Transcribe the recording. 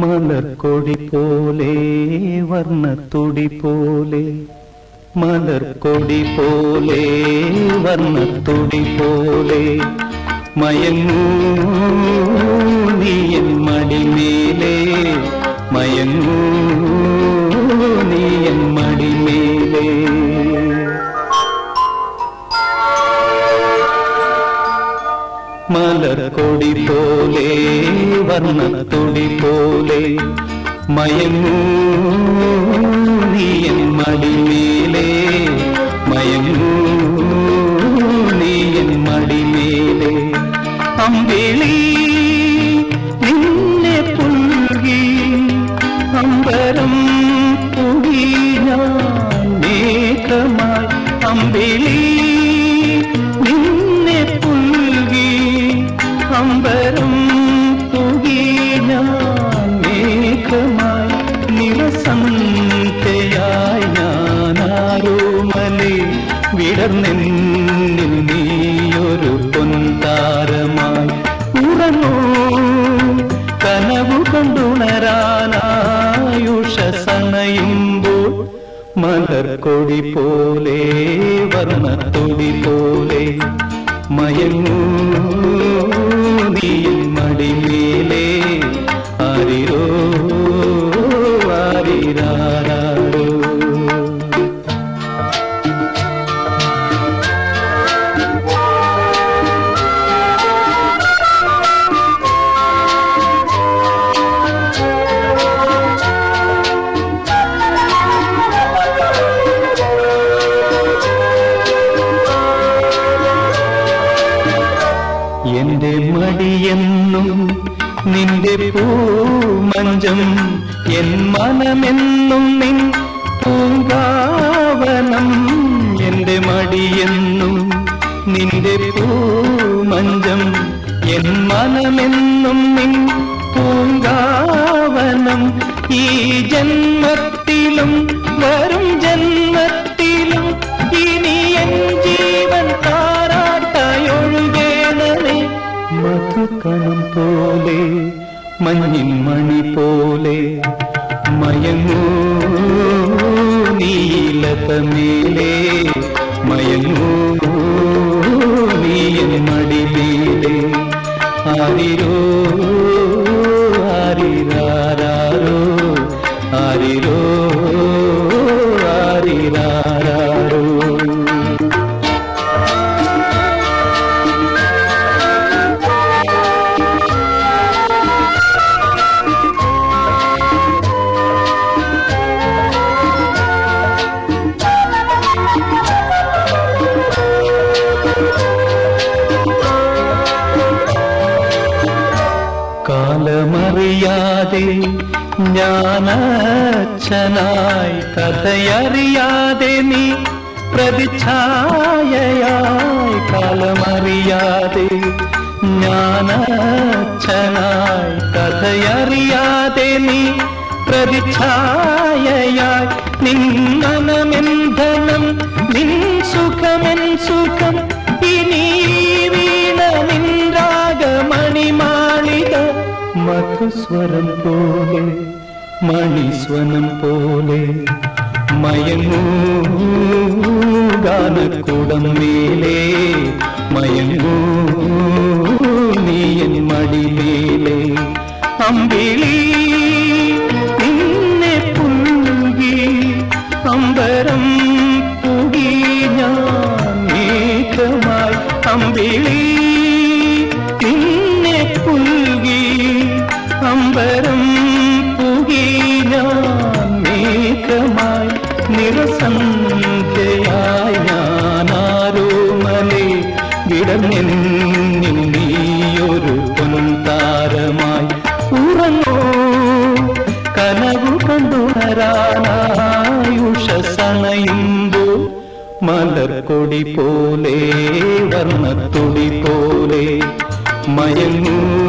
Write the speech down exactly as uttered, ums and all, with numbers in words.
മലർക്കൊടി പോലെ വർണ്ണത്തുടി പോലെ മലർക്കൊടി പോലെ വർണ്ണത്തുടി പോലെ മയങ്ങൂ നീ എൻ മടിമേലേ മയങ്ങൂ നീ എൻ മടിമേലേ മലർക്കൊടി പോലെ വർണ്ണത്തുടി പോലെ മയങ്ങൂ നീ എൻ മടിമേലേ മയങ്ങൂ നീ എൻ മടിമേലേ അമ്പിളി നിന്നെ പുൽകി അമ്പരം പുകി ഞാൻ മേഘമായി അമ്പിളി നിന്നെ പുൽകി അമ്പരം പുകി ഞാൻ മേഘമായി നിറസന്ധ്യയായി ഞാനാരോമലേ വിടർന്നെന്നിൽ നീയൊരു പൊൻതാരമായി ഉറങ്ങൂ കനവു കൊണ്ടുണരാനായുഷസണയുമ്പോൾ മലർക്കൊടി പോലെ വർണ്ണത്തുടി പോലെ മയങ്ങൂ നീ മടിമേലേ ആരിരോ ആരിരാരോ എന്റെ മടിയെന്നും നിന്റെ പൂമഞ്ചം എൻ മനമെന്നും നിൻ പൂങ്കാവനം എന്റെ മടിയെന്നും നിന്റെ പൂമഞ്ചം എൻ മനമെന്നും നിൻ പൂങ്കാവനം ഈ ജന്മത്തിലും വരും ജന്മത്തിലും ഇനി എൻ ജീവൻ താരാട്ടായൊഴുകേണമേ മധുകണം പോലെ മഞ്ഞിൻ മണി പോലെ മയങ്ങൂ നീലതമേലേ മയങ്ങൂ നീ എൻ മടിമേലേ ആരിരോ ആരിരാരോ ആരിരോ ആരിരാരോ കാലമറിയാതെ ഞാനച്ഛനായി കഥയറിയാതെ നീ പ്രതിച്ഛായയായി കാലമറിയാതെ ഞാനച്ഛനായി കഥയറിയാതെ നീ പ്രതിച്ഛായയായി നിൻ മനമെന്ധനം നിൻ സുഖമെൻ സുഖം ഇനി വീണ നിൻ രാഗമണിമാളിക മധുസ്വരം പോലെ മണിസ്വനം പോലെ മയങ്ങൂ ഗാനക്കുടം മേലേ മയങ്ങൂ നീ എൻ മടിമേലേ അമ്പിളി നിന്നെ പുൽകി അമ്പരം പുകി ഞാൻ മേഘമായി അമ്പിളി നിന്നെ പുൽകി അമ്പരം പുകി ഞാൻ മേഘമായി നിറസന്ധ്യയായി ഞാനാരോമലേ വിടർന്നെന്നിൽ നീയൊരു പൊൻതാരമായി ഉറങ്ങൂ കനവു കൊണ്ടുണരാനായുഷസണയുമ്പോൾ മലർക്കൊടി പോലെ വർണ്ണത്തുടി പോലെ മയങ്ങൂ